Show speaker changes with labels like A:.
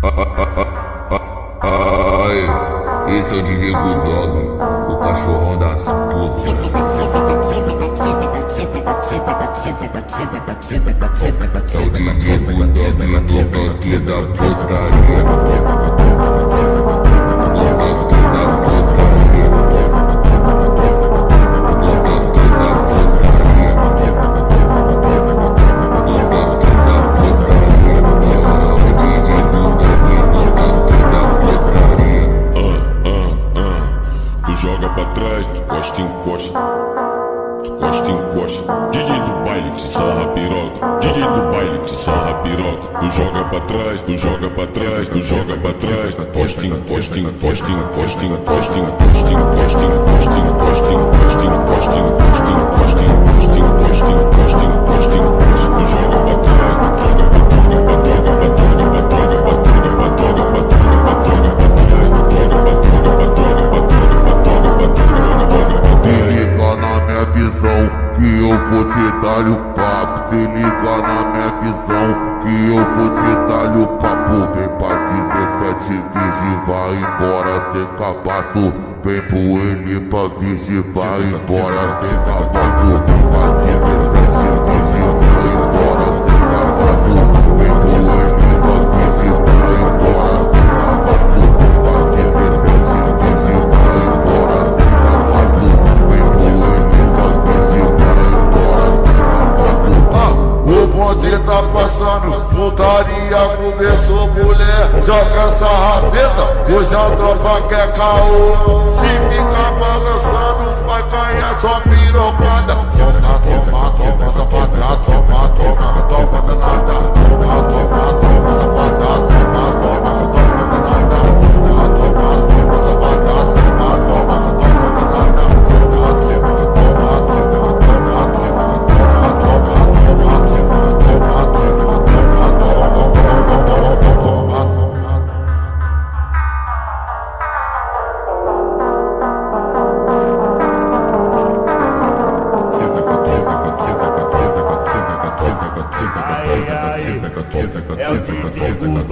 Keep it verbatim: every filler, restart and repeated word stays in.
A: Ai, esse é o D J Bulldog, o cachorrão das putas. É o D J Bulldog, o toque da putaria.
B: Joga pra trás, tu costa, encosta, tu costa, encosta. D J do baile que sarra piroca, D J do baile que sarra piroca. Tu joga pra trás, tu joga pra trás, tu joga pra trás. Costa, encosta, encosta, encosta, encosta, encosta, encosta, encosta, encosta, encosta, encosta, encosta, encosta, encosta, encosta, encosta, encosta, encosta. Tu joga pra trás, tu joga pra droga, pra droga, pra droga, pra droga, pra droga, pra droga, pra droga, pra droga, pra trás, tu joga pra droga, pra droga, pra droga.
C: Se liga na minha visão, que eu vou te dar o papo. Se liga na minha visão, que eu vou te dar o papo. Vem pra dezessete virgem, vai embora sem cabaço. Vem pro ele pra virgem, vai embora sem cabaço. Pra dezessete virgem, vai embora sem cabaço. Vem pro ele pra virgem, vai embora sem cabaço. Pra dezessete virgem, vai embora sem cabaço. Vem pro ele pra virgem, vai embora sem cabaço. Ah, o bonde tá passando, putaria começou, mulher. Joga essa rafeta, hoje a tropa quer caô. Se ficar balançando, vai ganhar sua pirocada. Toma, toma, toma, safada, toma, toma, toma, danada. Toma, toma, toma, safada, toma, toma, toma, danada. Toma, toma, toma, safada, toma, toma, toma, danada. Toma, toma, toma, toma, toma, toma, toma, toma, toma,
D: Ai, ai, é o D J Bulldog.